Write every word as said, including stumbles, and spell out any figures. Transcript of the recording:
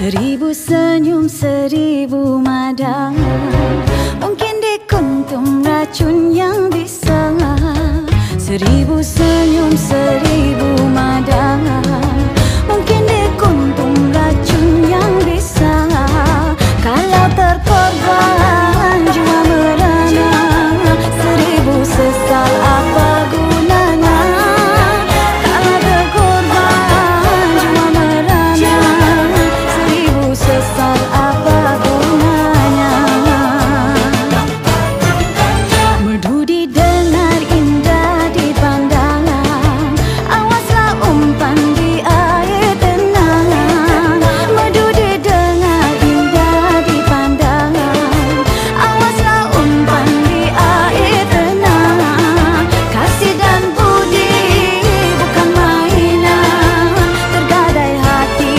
Seribu senyum, seribu mada, mungkin dikuntum racun yang bisa. Seribu senyum, seribu mada,